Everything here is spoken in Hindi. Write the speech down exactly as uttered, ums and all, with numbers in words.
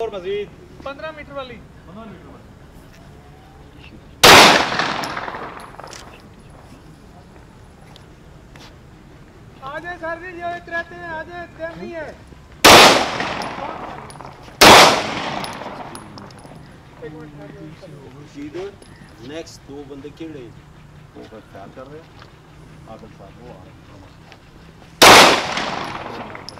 और मजीद पंद्रह मीटर वाली पंद्रह मीटर वाली आ जाए सर जी, ये रहते हैं, आ जाए, टाइम नहीं है। नेक्स्ट दो बंदे खेल रहे वो ख्याल कर रहे हैं आदम साहब वो आ रहे हैं।